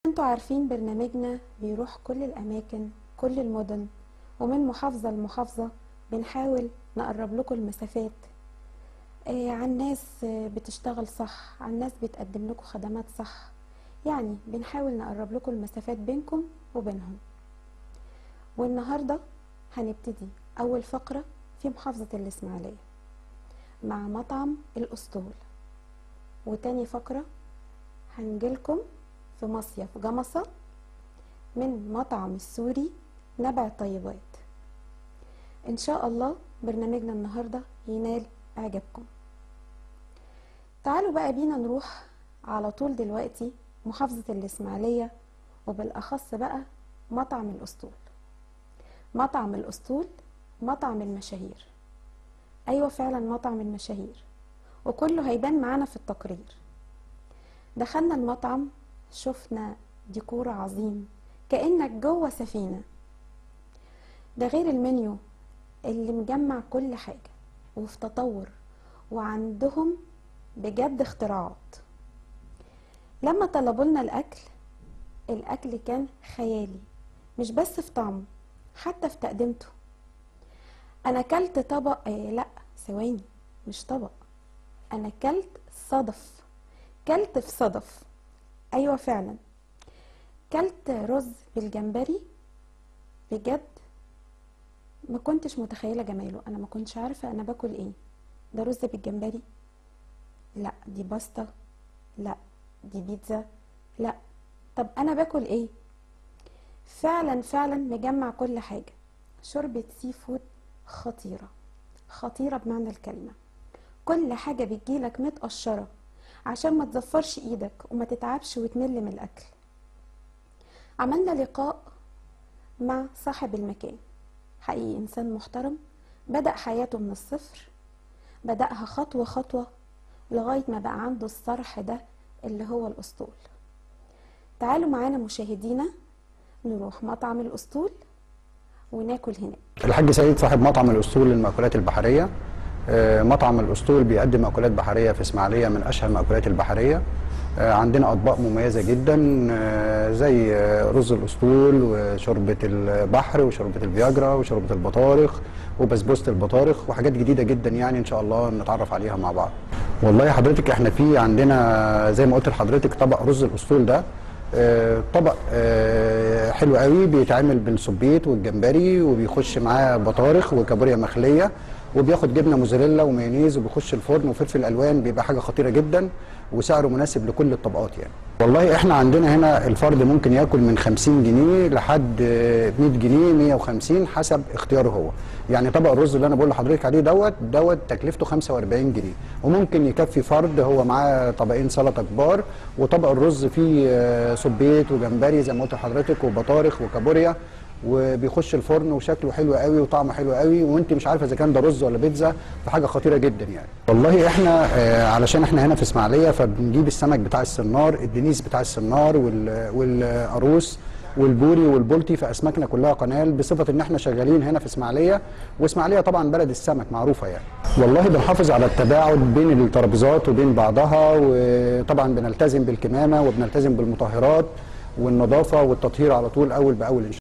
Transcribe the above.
انتوا عارفين برنامجنا بيروح كل الأماكن، كل المدن، ومن محافظة لمحافظة بنحاول نقرب لكم المسافات عن ناس بتشتغل صح، عن ناس بتقدم لكم خدمات صح. يعني بنحاول نقرب لكم المسافات بينكم وبينهم. والنهاردة هنبتدي أول فقرة في محافظة الإسماعيلية مع مطعم الأسطول، وتاني فقرة هنجيلكم في مصيف جمصة من مطعم السوري نبع طيبات. إن شاء الله برنامجنا النهاردة ينال إعجابكم. تعالوا بقى بينا نروح على طول دلوقتي محافظة الإسماعيلية، وبالأخص بقى مطعم الأسطول. مطعم الأسطول مطعم المشاهير، أيوة فعلا مطعم المشاهير، وكله هيبان معانا في التقرير. دخلنا المطعم شفنا ديكور عظيم كأنك جوه سفينة، ده غير المنيو اللي مجمع كل حاجة وفي تطور، وعندهم بجد اختراعات. لما طلبوا لنا الأكل كان خيالي، مش بس في طعمه حتى في تقديمته. أنا كلت طبق لا ثواني، مش طبق، أنا كلت صدف، كلت في صدف، أيوة فعلا كلت رز بالجمبري. بجد ما كنتش متخيلة جماله، أنا ما كنتش عارفة أنا باكل إيه. ده رز بالجمبري؟ لا دي باستا، لا دي بيتزا، لا طب أنا باكل إيه؟ فعلا فعلا مجمع كل حاجة. شوربة سي فود خطيرة، خطيرة بمعنى الكلمة. كل حاجة بتجيلك متقشرة عشان ما تزفرش ايدك وما تتعبش وتمل من الاكل. عملنا لقاء مع صاحب المكان، حقيقي انسان محترم، بدأ حياته من الصفر، بدأها خطوة خطوة لغاية ما بقى عنده الصرح ده اللي هو الأسطول. تعالوا معانا مشاهدينا نروح مطعم الأسطول وناكل هناك. الحاج سيد صاحب مطعم الأسطول للمأكولات البحرية. مطعم الأسطول بيقدم مأكولات بحرية في إسماعيلية من أشهر المأكولات البحرية. عندنا أطباق مميزة جدا زي رز الأسطول وشوربة البحر وشوربة الفياجرا وشوربة البطارخ وبسبوسة البطارخ وحاجات جديدة جدا، يعني إن شاء الله نتعرف عليها مع بعض. والله حضرتك احنا في عندنا زي ما قلت لحضرتك طبق رز الأسطول ده طبق حلو قوي، بيتعمل بالسبيط والجمبري وبيخش معاه بطارخ وكابوريا مخليه، وبياخد جبنه موزاريلا ومايونيز وبيخش الفرن وفلفل الوان، بيبقى حاجه خطيره جدا وسعره مناسب لكل الطبقات. يعني والله احنا عندنا هنا الفرد ممكن ياكل من 50 جنيه لحد 100 جنيه 150 حسب اختياره هو. يعني طبق الرز اللي انا بقول لحضرتك عليه دوت تكلفته 45 جنيه، وممكن يكفي فرد هو معاه طبقين سلطه كبار، وطبق الرز فيه سبيط وجمبري زي ما قلت لحضرتك وبطارخ وكابوريا، وبيخش الفرن وشكله حلو قوي وطعمه حلو قوي، وانت مش عارفه اذا كان ده رز ولا بيتزا، فحاجه خطيره جدا يعني. والله احنا علشان احنا هنا في اسماعيليه فبنجيب السمك بتاع السنار، الدنيس بتاع السنار والقاروص والبوري والبلطي، فاسماكنا كلها قنال، بصفه ان احنا شغالين هنا في اسماعيليه، واسماعيليه طبعا بلد السمك معروفه يعني. والله بنحافظ على التباعد بين الترابيزات وبين بعضها، وطبعا بنلتزم بالكمامه وبنلتزم بالمطهرات والنظافه والتطهير على طول اول باول.